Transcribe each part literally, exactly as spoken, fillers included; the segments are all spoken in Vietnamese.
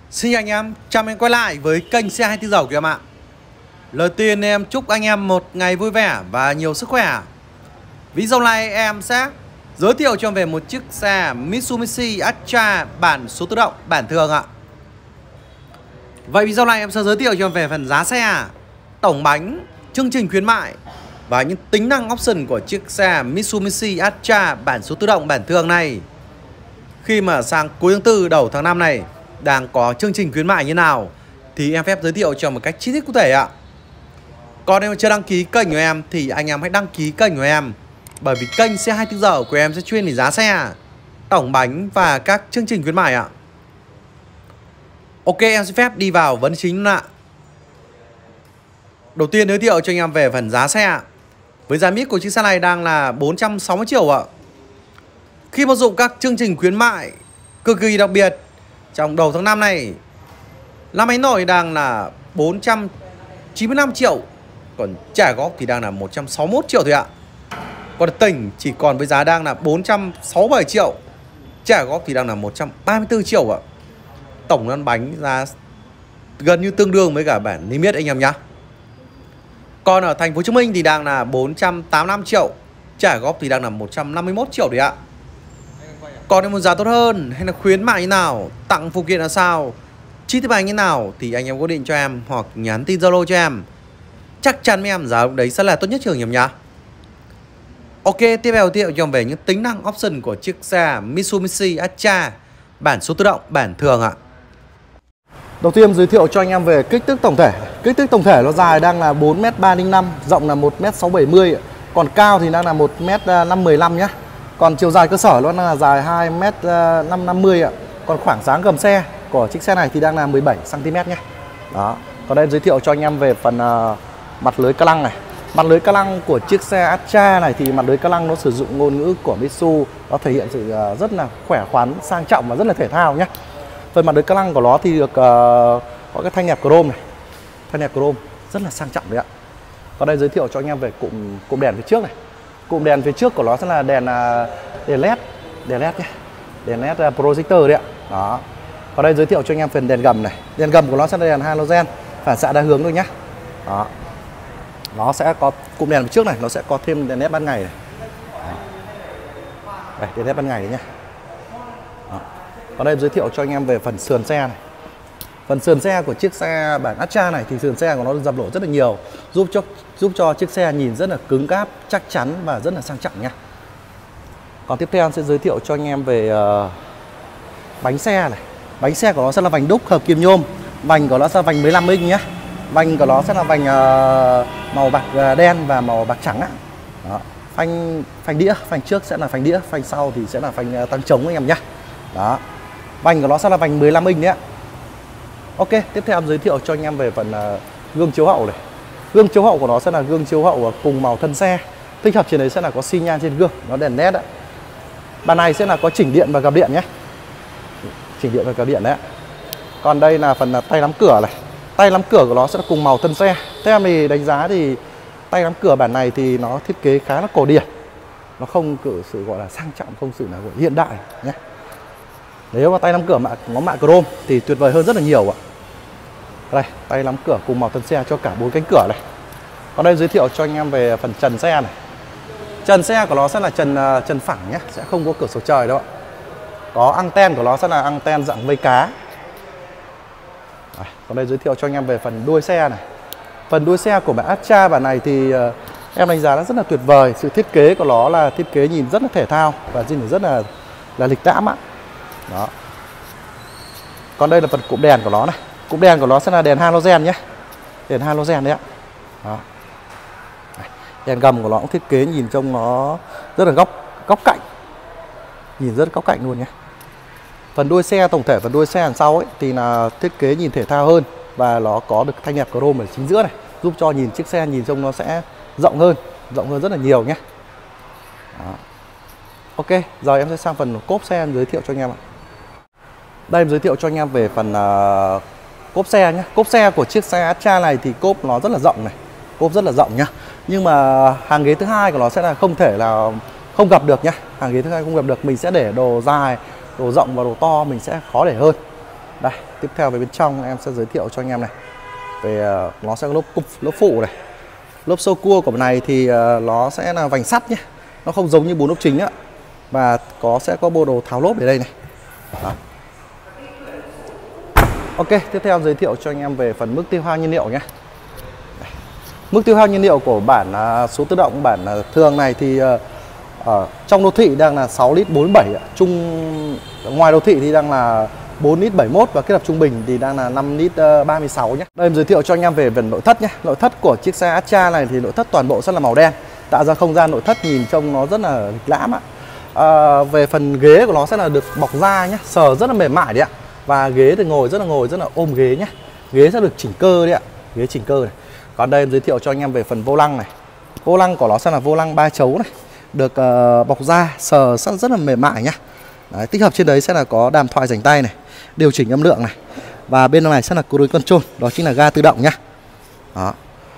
Xin chào anh em, chào mừng quay lại với kênh xe hai mươi tư giờ của em ạ. Lời tiên em chúc anh em một ngày vui vẻ và nhiều sức khỏe. Video này em sẽ giới thiệu cho em về một chiếc xe Mitsubishi Atra bản số tự động, bản thường ạ. Vậy video này em sẽ giới thiệu cho em về phần giá xe, tổng bánh, chương trình khuyến mại và những tính năng option của chiếc xe Mitsubishi Atra bản số tự động, bản thường này. Khi mà sang cuối tháng tư đầu tháng năm này đang có chương trình khuyến mại như nào thì em phép giới thiệu cho một cách chi tiết cụ thể ạ. Còn nếu chưa đăng ký kênh của em thì anh em hãy đăng ký kênh của em, bởi vì kênh xe hai mươi tư giờ của em sẽ chuyên về giá xe, tổng bánh và các chương trình khuyến mại ạ. Ok, em xin phép đi vào vấn chính luôn ạ. Đầu tiên giới thiệu cho anh em về phần giá xe. Với giá mít của chiếc xe này đang là bốn trăm sáu mươi triệu ạ. Khi mà dụng các chương trình khuyến mại cực kỳ đặc biệt trong đầu tháng năm này, lăn bánh nổi đang là bốn trăm chín mươi lăm triệu, còn trả góp thì đang là một trăm sáu mươi mốt triệu thôi ạ. Còn tỉnh chỉ còn với giá đang là bốn trăm sáu mươi bảy triệu, trả góp thì đang là một trăm ba mươi tư triệu ạ. Tổng lăn bánh giá gần như tương đương với cả bản niêm yết anh em nhá. Còn ở thành phố Hồ Chí Minh thì đang là bốn trăm tám mươi lăm triệu, trả góp thì đang là một trăm năm mươi mốt triệu đấy ạ. Còn nếu muốn giá tốt hơn hay là khuyến mại như nào, tặng phụ kiện là sao, chi tiết bánh như nào thì anh em gọi điện cho em hoặc nhắn tin Zalo cho em. Chắc chắn với em giá đấy sẽ là tốt nhất trường em nhá. Ok, tiếp theo giới thiệu cho em về những tính năng option của chiếc xe Mitsubishi Atra bản số tự động, bản thường ạ. Đầu tiên giới thiệu cho anh em về kích thước tổng thể. Kích thước tổng thể nó dài đang là bốn mét ba không năm, rộng là một mét sáu bảy mươi, còn cao thì đang là một mét năm mười lăm nhá. Còn chiều dài cơ sở nó là dài hai mét năm năm mươi ạ. Còn khoảng dáng gầm xe của chiếc xe này thì đang là mười bảy xăng ti mét nhé. Đó. Còn đây giới thiệu cho anh em về phần uh, mặt lưới ca lăng này. Mặt lưới ca lăng của chiếc xe Atra này thì mặt lưới ca lăng nó sử dụng ngôn ngữ của Mitsu, nó thể hiện sự uh, rất là khỏe khoắn, sang trọng và rất là thể thao nhé. Phần mặt lưới ca lăng của nó thì được uh, có cái thanh nẹp chrome này, thanh nẹp chrome rất là sang trọng đấy ạ. Còn đây giới thiệu cho anh em về cụm cụm đèn phía trước này. Cụm đèn phía trước của nó sẽ là đèn uh, đèn led, đèn led nhé, đèn led uh, projector đấy ạ. Đó. Còn đây giới thiệu cho anh em phần đèn gầm này. Đèn gầm của nó sẽ là đèn halogen, phản xạ đa hướng thôi nhá. Đó. Nó sẽ có cụm đèn phía trước này, nó sẽ có thêm đèn led ban ngày này. Đây, đèn led ban ngày đấy nhá. Đó. Còn đây giới thiệu cho anh em về phần sườn xe này. Phần sườn xe của chiếc xe bản Atra này thì sườn xe của nó dập nổi rất là nhiều, giúp cho giúp cho chiếc xe nhìn rất là cứng cáp, chắc chắn và rất là sang trọng nha. Còn tiếp theo em sẽ giới thiệu cho anh em về uh, bánh xe này. Bánh xe của nó sẽ là vành đúc hợp kim nhôm, vành của nó sẽ là vành mười lăm inch nhé. Vành của nó sẽ là vành uh, màu bạc đen và màu bạc trắng á. Đó. Phanh phanh đĩa, phanh trước sẽ là phanh đĩa, phanh sau thì sẽ là phanh uh, tăng trống anh em nhé. Đó. Vành của nó sẽ là vành mười lăm inch đấy ạ. Ok, tiếp theo em giới thiệu cho anh em về phần uh, gương chiếu hậu này. Gương chiếu hậu của nó sẽ là gương chiếu hậu cùng màu thân xe. Tích hợp trên đấy sẽ là có xi nhan trên gương, nó đèn led đấy. Bàn này sẽ là có chỉnh điện và gập điện nhé. Chỉnh điện và gập điện đấy ạ. Còn đây là phần uh, tay nắm cửa này. Tay nắm cửa của nó sẽ là cùng màu thân xe. Theo em thì đánh giá thì tay nắm cửa bản này thì nó thiết kế khá là cổ điển. Nó không cử sự gọi là sang trọng, không sự là gọi hiện đại nhé. Nếu mà tay nắm cửa có mạ chrome thì tuyệt vời hơn rất là nhiều ạ. Đây, tay nắm cửa cùng màu thân xe cho cả bốn cánh cửa này. Còn đây giới thiệu cho anh em về phần trần xe này. Trần xe của nó sẽ là trần uh, trần phẳng nhé, sẽ không có cửa sổ trời đâu ạ. Có anten của nó sẽ là anten dạng vây cá. Đây, còn đây giới thiệu cho anh em về phần đuôi xe này. Phần đuôi xe của bản Atra bản này thì uh, em đánh giá nó rất là tuyệt vời. Sự thiết kế của nó là thiết kế nhìn rất là thể thao và nhìn rất là là lịch lãm ạ. Đó. Còn đây là phần cụm đèn của nó này. Cụm đèn của nó sẽ là đèn halogen nhé. Đèn halogen đấy ạ. Đó. Đèn gầm của nó cũng thiết kế nhìn trông nó rất là góc góc cạnh. Nhìn rất góc cạnh luôn nhé. Phần đuôi xe, tổng thể phần đuôi xe đằng sau ấy thì là thiết kế nhìn thể thao hơn và nó có được thanh nẹp chrome ở chính giữa này, giúp cho nhìn chiếc xe nhìn trông nó sẽ rộng hơn, rộng hơn rất là nhiều nhé. Đó. Ok, giờ em sẽ sang phần cốp xe em giới thiệu cho anh em ạ. Đây em giới thiệu cho anh em về phần uh, cốp xe nhé. Cốp xe của chiếc xe Atra này thì cốp nó rất là rộng này, cốp rất là rộng nhá. Nhưng mà hàng ghế thứ hai của nó sẽ là không thể là không gặp được nhá. Hàng ghế thứ hai không gặp được, mình sẽ để đồ dài, đồ rộng và đồ to mình sẽ khó để hơn. Đây, tiếp theo về bên trong em sẽ giới thiệu cho anh em này. Về uh, nó sẽ có lớp cục, lớp phụ này. Lớp sâu cua của này thì uh, nó sẽ là vành sắt nhé. Nó không giống như bốn lốp chính á. Và có sẽ có bộ đồ tháo lốp ở đây này. Đó. Ok, tiếp theo giới thiệu cho anh em về phần mức tiêu hao nhiên liệu nhé. Mức tiêu hao nhiên liệu của bản uh, số tự động bản uh, thường này thì uh, ở trong đô thị đang là sáu lít bốn mươi bảy, chung ngoài đô thị thì đang là bốn lít bảy mươi mốt và kết hợp trung bình thì đang là năm lít ba mươi sáu nhé. Đây em giới thiệu cho anh em về phần nội thất nhé. Nội thất của chiếc xe Astra này thì nội thất toàn bộ sẽ là màu đen, tạo ra không gian nội thất nhìn trông nó rất là lịch lãm ạ. À, về phần ghế của nó sẽ là được bọc da nhé, sờ rất là mềm mại đấy ạ. Và ghế thì ngồi rất là ngồi rất là ôm ghế nhé. Ghế sẽ được chỉnh cơ đấy ạ, ghế chỉnh cơ này. Còn đây em giới thiệu cho anh em về phần vô lăng này. Vô lăng của nó sẽ là vô lăng ba chấu này, được uh, bọc da, sờ rất, rất là mềm mại nhá. Đấy, tích hợp trên đấy sẽ là có đàm thoại rảnh tay này, điều chỉnh âm lượng này. Và bên này sẽ là cruise control, đó chính là ga tự động nhá. Đó.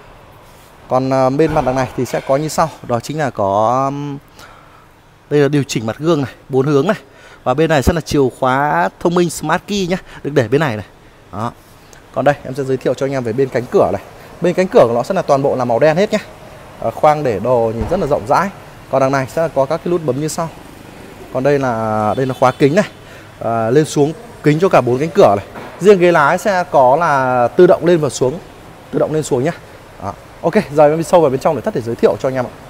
Còn uh, bên mặt đằng này thì sẽ có như sau, đó chính là có um, đây là điều chỉnh mặt gương này, bốn hướng này. Và bên này sẽ là chìa khóa thông minh Smart Key nhá, được để bên này này. Đó. Còn đây em sẽ giới thiệu cho anh em về bên cánh cửa này. Bên cánh cửa của nó sẽ là toàn bộ là màu đen hết nhá. À, khoang để đồ nhìn rất là rộng rãi. Còn đằng này sẽ là có các cái nút bấm như sau. Còn đây là đây là khóa kính này, à, lên xuống kính cho cả bốn cánh cửa này. Riêng ghế lái sẽ có là tự động lên và xuống, tự động lên xuống nhá. Đó. Ok, giờ em đi sâu vào bên trong để thất để giới thiệu cho anh em ạ.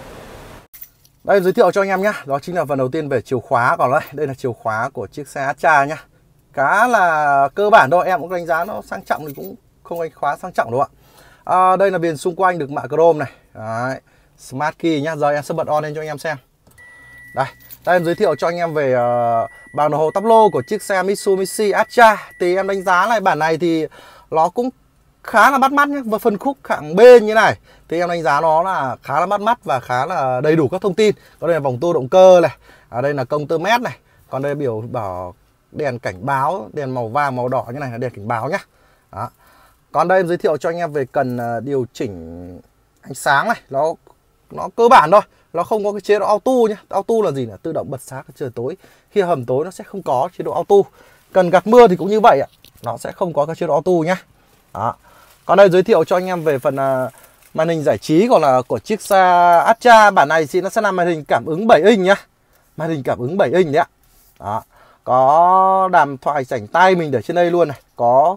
Đây giới thiệu cho anh em nhá, đó chính là phần đầu tiên về chìa khóa. Còn đây, đây là chìa khóa của chiếc xe Astra nhá. Khá là cơ bản thôi, em cũng đánh giá nó sang trọng thì cũng không đánh khóa sang trọng đâu ạ. À, đây là viền xung quanh được mạ chrome này. Đấy. Smart Key nhá. Giờ em sẽ bật on lên cho anh em xem. Đây, đây em giới thiệu cho anh em về uh, bảng đồng hồ táp lô của chiếc xe Mitsubishi Astra. Thì em đánh giá lại bản này thì nó cũng khá là bắt mắt nhé. Và phân khúc hạng B như này thì em đánh giá nó là khá là bắt mắt và khá là đầy đủ các thông tin. Có đây là vòng tua động cơ này, ở đây là công tơ mét này. Còn đây biểu bảo đèn cảnh báo, đèn màu vàng màu đỏ như này là đèn cảnh báo nhá. Đó. Còn đây em giới thiệu cho anh em về cần điều chỉnh ánh sáng này, nó nó cơ bản thôi, nó không có cái chế độ auto nhé. Auto là gì, là tự động bật sáng trời tối, khi hầm tối nó sẽ không có chế độ auto. Cần gạt mưa thì cũng như vậy ạ, nó sẽ không có cái chế độ auto nhá. Đó. Còn đây giới thiệu cho anh em về phần uh, màn hình giải trí còn là của chiếc xe Astra bản này thì nó sẽ là màn hình cảm ứng bảy inch nhá, màn hình cảm ứng bảy inch đấy ạ. Đó. Có đàm thoại rảnh tay mình để trên đây luôn này, có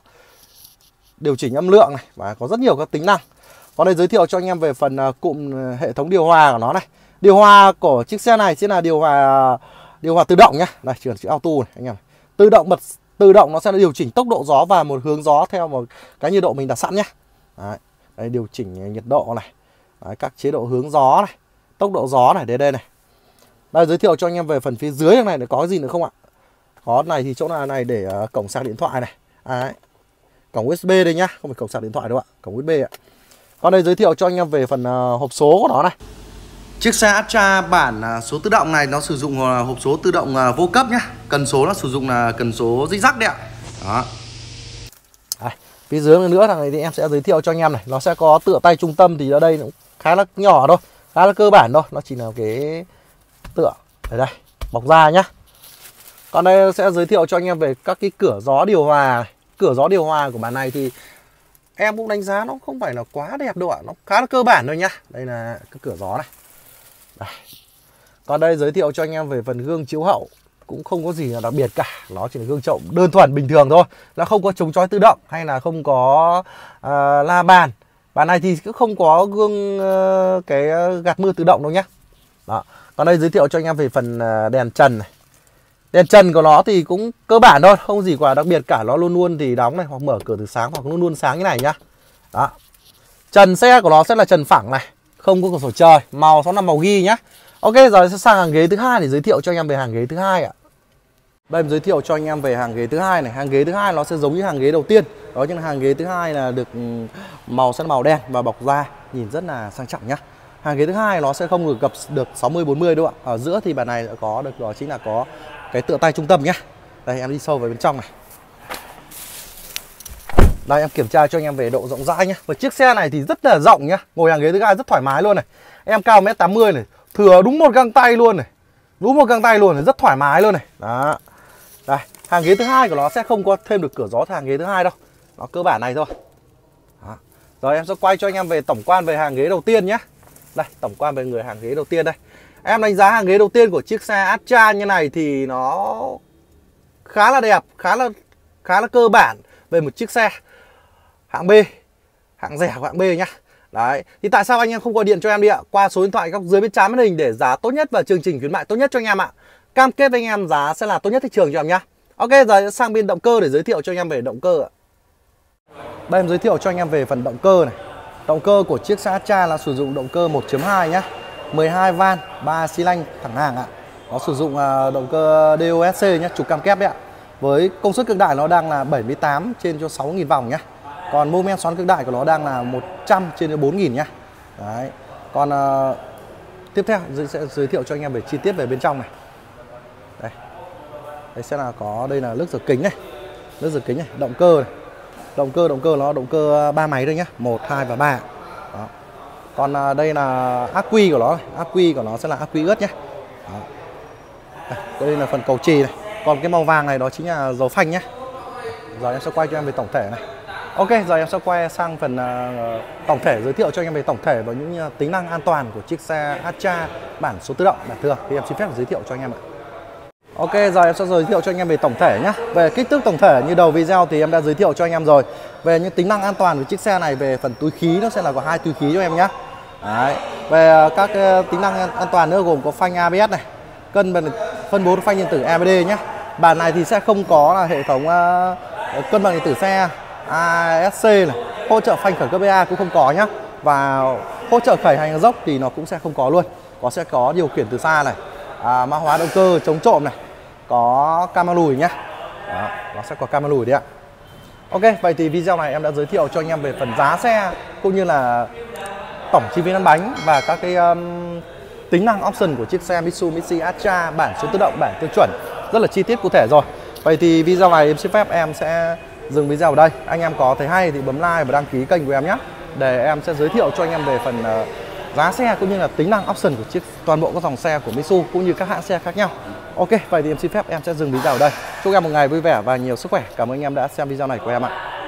điều chỉnh âm lượng này và có rất nhiều các tính năng. Còn đây giới thiệu cho anh em về phần uh, cụm hệ thống điều hòa của nó này. Điều hòa của chiếc xe này sẽ là điều hòa điều hòa tự động nhá. Đây chữ chữ auto này anh em. Tự động bật tự động nó sẽ điều chỉnh tốc độ gió và một hướng gió theo một cái nhiệt độ mình đặt sẵn nhá. Đấy, đây điều chỉnh nhiệt độ này. Đấy, các chế độ hướng gió này, tốc độ gió này, đến đây này. Đây giới thiệu cho anh em về phần phía dưới này để có cái gì nữa không ạ? Có này thì chỗ nào này để uh, cổng sạc điện thoại này. Đấy. Cổng u ét bê đây nhá, không phải cổng sạc điện thoại đâu ạ, cổng u ét bê ạ. Còn đây giới thiệu cho anh em về phần uh, hộp số của nó này. Chiếc xe Astra bản uh, số tự động này nó sử dụng uh, hộp số tự động uh, vô cấp nhá. Cần số nó sử dụng là cần số rích rắc đấy ạ. Đó. Đây, phía dưới nữa thằng này thì em sẽ giới thiệu cho anh em này, nó sẽ có tựa tay trung tâm thì ở đây cũng khá là nhỏ thôi, khá là cơ bản thôi, nó chỉ là cái tựa ở đây, bọc da nhá. Còn đây sẽ giới thiệu cho anh em về các cái cửa gió điều hòa này. Cửa gió điều hòa của bản này thì em cũng đánh giá nó không phải là quá đẹp đâu ạ, nó khá là cơ bản thôi nhá. Đây là cái cửa gió này. Đây. Còn đây giới thiệu cho anh em về phần gương chiếu hậu, cũng không có gì là đặc biệt cả, nó chỉ là gương chậu đơn thuần bình thường thôi, nó không có chống chói tự động hay là không có uh, la bàn. Bản này thì cũng không có gương uh, cái uh, gạt mưa tự động đâu nhá. Đó. Còn đây giới thiệu cho anh em về phần uh, đèn trần này. Đèn trần của nó thì cũng cơ bản thôi, không gì quá đặc biệt cả, nó luôn luôn thì đóng này hoặc mở cửa từ sáng hoặc luôn luôn sáng như này nhá. Đó. Trần xe của nó sẽ là trần phẳng này, không có cửa sổ trời, màu nó là màu ghi nhá. Ok, giờ sẽ sang hàng ghế thứ hai để giới thiệu cho anh em về hàng ghế thứ hai ạ. Đây em giới thiệu cho anh em về hàng ghế thứ hai này. Hàng ghế thứ hai nó sẽ giống như hàng ghế đầu tiên, đó chính là hàng ghế thứ hai là được màu sẽ màu đen và bọc da, nhìn rất là sang trọng nhá. Hàng ghế thứ hai nó sẽ không được gập được sáu mươi bốn mươi đâu ạ. Ở giữa thì bản này đã có được, đó chính là có cái tựa tay trung tâm nhá. Đây em đi sâu vào bên trong này. Đây em kiểm tra cho anh em về độ rộng rãi nhá. Và chiếc xe này thì rất là rộng nhá. Ngồi hàng ghế thứ hai rất thoải mái luôn này. Em cao một mét tám mươi này, thừa đúng một găng tay luôn này. Đúng một găng tay luôn này, rất thoải mái luôn này. Đó. Đây, Hàng ghế thứ hai của nó sẽ không có thêm được cửa gió hàng ghế thứ hai đâu, nó cơ bản này thôi. Đó. Rồi em sẽ quay cho anh em về tổng quan về hàng ghế đầu tiên nhé. Đây, tổng quan về người hàng ghế đầu tiên đây. Em đánh giá hàng ghế đầu tiên của chiếc xe Astra như này thì nó khá là đẹp, khá là khá là cơ bản về một chiếc xe hạng B, hạng rẻ của hạng B nhá. Đấy, thì tại sao anh em không gọi điện cho em đi ạ? Qua số điện thoại góc dưới bên trái màn hình để giá tốt nhất và chương trình khuyến mại tốt nhất cho anh em ạ. Cam kết với anh em giá sẽ là tốt nhất thị trường cho em nhá. Ok, giờ sang bên động cơ để giới thiệu cho anh em về động cơ ạ. Đây em giới thiệu cho anh em về phần động cơ này. Động cơ của chiếc xe Astra là sử dụng động cơ một chấm hai nhá, mười hai van, ba xi lanh thẳng hàng ạ. Nó sử dụng động cơ đê o ét xê nhá, trục cam kép đấy ạ. Với công suất cực đại nó đang là bảy mươi tám trên cho sáu nghìn vòng nhá. Còn mô men xoắn cực đại của nó đang là một trăm trên cho bốn nghìn nhá. Đấy. Còn uh, tiếp theo tôi sẽ giới thiệu cho anh em về chi tiết về bên trong này. Đây. Đây sẽ là có đây là lướt rửa kính này. Lướt rửa kính này, động cơ này. Động cơ động cơ nó động cơ ba máy đây nhá, một, hai và ba. Đó. Còn uh, đây là ắc quy của nó, ắc quy của nó sẽ là ắc quy ướt nhé. Đó. Đây, đây là phần cầu chì này. Còn cái màu vàng này đó chính là dầu phanh nhé. Giờ em sẽ quay cho em về tổng thể này. Ok, giờ em sẽ quay sang phần uh, tổng thể, giới thiệu cho anh em về tổng thể và những uh, tính năng an toàn của chiếc xe Astra bản số tự động bản thường. Thì em xin phép giới thiệu cho anh em ạ. Ok, giờ em sẽ giới thiệu cho anh em về tổng thể nhé. Về kích thước tổng thể như đầu video thì em đã giới thiệu cho anh em rồi. Về những tính năng an toàn của chiếc xe này, về phần túi khí nó sẽ là có hai túi khí cho em nhé. Đấy. Về uh, các uh, tính năng an toàn nữa gồm có phanh a bê ét này, cân bằng phân bố phanh điện tử e bê đê nhé. Bản này thì sẽ không có là hệ thống uh, cân bằng điện tử xe a ét xê này, hỗ trợ phanh khẩn cấp bê a cũng không có nhá, và hỗ trợ khởi hành dốc thì nó cũng sẽ không có luôn. Có sẽ có điều khiển từ xa này, à, mã hóa động cơ chống trộm này, có camera lùi nhá. Đó, nó sẽ có camera lùi đấy ạ. Ok, vậy thì video này em đã giới thiệu cho anh em về phần giá xe cũng như là tổng chi phí lăn bánh và các cái um, tính năng option của chiếc xe Mitsubishi Astra bản số tự động bản tiêu chuẩn rất là chi tiết cụ thể rồi. Vậy thì video này em xin phép em sẽ dừng video ở đây. Anh em có thấy hay thì bấm like và đăng ký kênh của em nhé, để em sẽ giới thiệu cho anh em về phần uh, giá xe cũng như là tính năng option của chiếc toàn bộ các dòng xe của Mitsu cũng như các hãng xe khác nhau. Ok, vậy thì em xin phép em sẽ dừng video ở đây. Chúc em một ngày vui vẻ và nhiều sức khỏe. Cảm ơn anh em đã xem video này của em ạ.